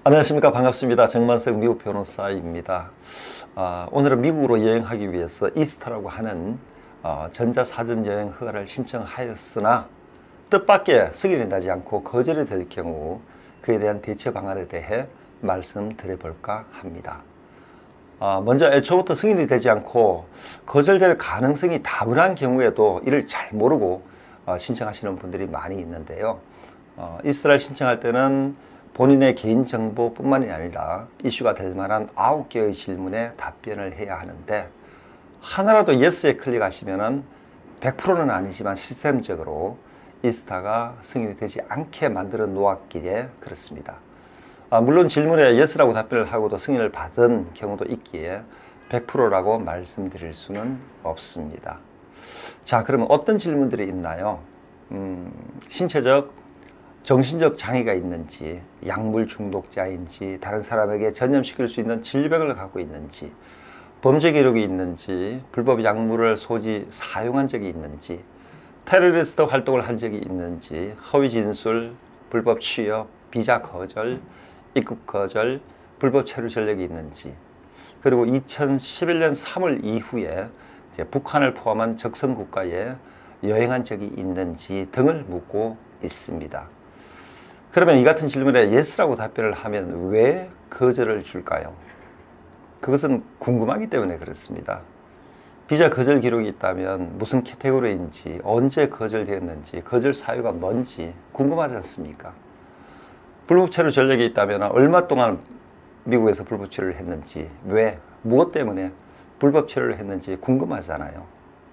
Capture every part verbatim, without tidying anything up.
안녕하십니까. 반갑습니다. 정만석 미국 변호사입니다. 어, 오늘은 미국으로 여행하기 위해서 이스타라고 하는 어, 전자사전 여행 허가를 신청하였으나 뜻밖의 승인이 나지 않고 거절이 될 경우 그에 대한 대처 방안에 대해 말씀드려 볼까 합니다. 어, 먼저 애초부터 승인이 되지 않고 거절될 가능성이 다분한 경우에도 이를 잘 모르고 어, 신청하시는 분들이 많이 있는데요. 어, 이스타를 신청할 때는 본인의 개인정보뿐만이 아니라 이슈가 될 만한 아홉 개의 질문에 답변을 해야 하는데 하나라도 예스에 클릭하시면은 백 퍼센트는 아니지만 시스템적으로 이스타가 승인이 되지 않게 만들어 놓았기에 그렇습니다. 아, 물론 질문에 예스라고 답변을 하고도 승인을 받은 경우도 있기에 백 퍼센트라고 말씀드릴 수는 없습니다. 자, 그러면 어떤 질문들이 있나요? 음, 신체적 정신적 장애가 있는지, 약물 중독자인지, 다른 사람에게 전염시킬 수 있는 질병을 갖고 있는지, 범죄 기록이 있는지, 불법 약물을 소지 사용한 적이 있는지, 테러리스트 활동을 한 적이 있는지, 허위 진술, 불법 취업, 비자 거절, 입국 거절, 불법 체류 전력이 있는지, 그리고 이천십일 년 삼월 이후에 이제 북한을 포함한 적성 국가에 여행한 적이 있는지 등을 묻고 있습니다. 그러면 이 같은 질문에 예스라고 답변을 하면 왜 거절을 줄까요? 그것은 궁금하기 때문에 그렇습니다. 비자 거절 기록이 있다면 무슨 카테고리인지, 언제 거절되었는지, 거절 사유가 뭔지 궁금하지 않습니까? 불법 체류 전력이 있다면 얼마 동안 미국에서 불법 체류를 했는지, 왜, 무엇 때문에 불법 체류를 했는지 궁금하잖아요.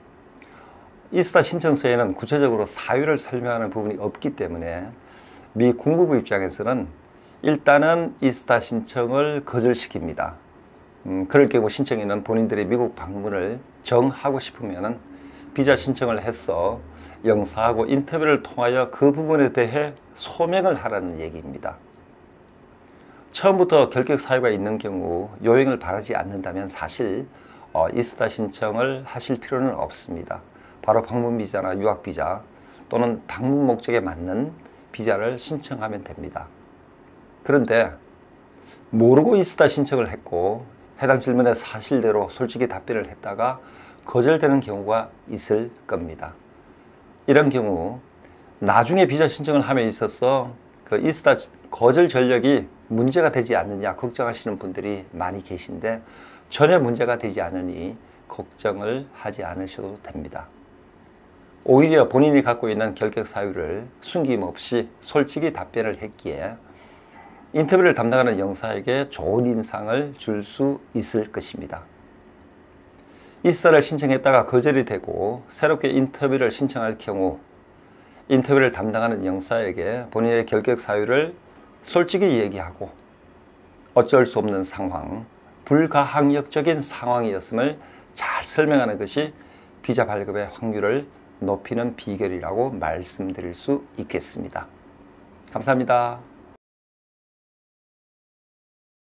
이스타 신청서에는 구체적으로 사유를 설명하는 부분이 없기 때문에 미 국무부 입장에서는 일단은 이스타 신청을 거절시킵니다. 음, 그럴 경우 신청인은 본인들이 미국 방문을 정하고 싶으면 비자 신청을 해서 영사하고 인터뷰를 통하여 그 부분에 대해 소명을 하라는 얘기입니다. 처음부터 결격 사유가 있는 경우 요행을 바라지 않는다면 사실 어, 이스타 신청을 하실 필요는 없습니다. 바로 방문 비자나 유학 비자 또는 방문 목적에 맞는 비자를 신청하면 됩니다. 그런데 모르고 이스타 신청을 했고 해당 질문에 사실대로 솔직히 답변을 했다가 거절되는 경우가 있을 겁니다. 이런 경우 나중에 비자 신청을 함에 있어서 그 이스타 거절 전력이 문제가 되지 않느냐 걱정하시는 분들이 많이 계신데 전혀 문제가 되지 않으니 걱정을 하지 않으셔도 됩니다. 오히려 본인이 갖고 있는 결격 사유를 숨김없이 솔직히 답변을 했기에 인터뷰를 담당하는 영사에게 좋은 인상을 줄 수 있을 것입니다. 이스타를 신청했다가 거절이 되고 새롭게 인터뷰를 신청할 경우 인터뷰를 담당하는 영사에게 본인의 결격 사유를 솔직히 얘기하고 어쩔 수 없는 상황, 불가항력적인 상황이었음을 잘 설명하는 것이 비자 발급의 확률을 높이는 비결이라고 말씀드릴 수 있겠습니다. 감사합니다.